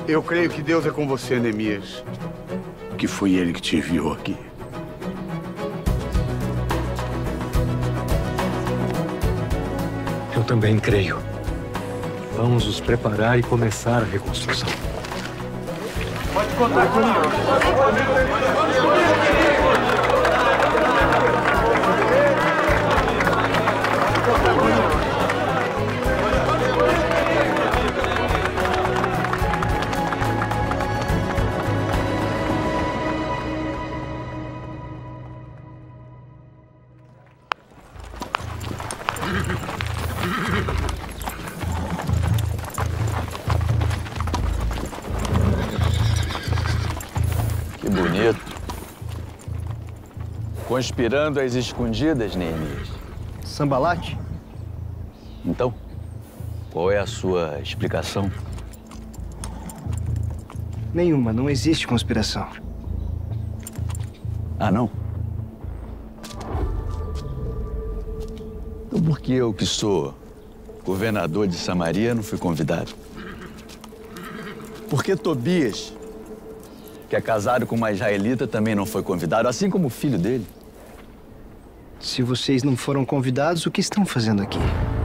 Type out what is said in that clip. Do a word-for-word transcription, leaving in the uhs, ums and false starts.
Eu creio que Deus é com você, Neemias. Que foi Ele que te enviou aqui. Eu também creio. Vamos nos preparar e começar a reconstrução. Pode contar comigo. Que bonito. Conspirando às escondidas, Neemias. Sambalate? Então, qual é a sua explicação? Nenhuma, não existe conspiração. Ah, não? Então por que eu, que sou governador de Samaria, não fui convidado? Por que Tobias, que é casado com uma israelita, também não foi convidado, assim como o filho dele? Se vocês não foram convidados, o que estão fazendo aqui?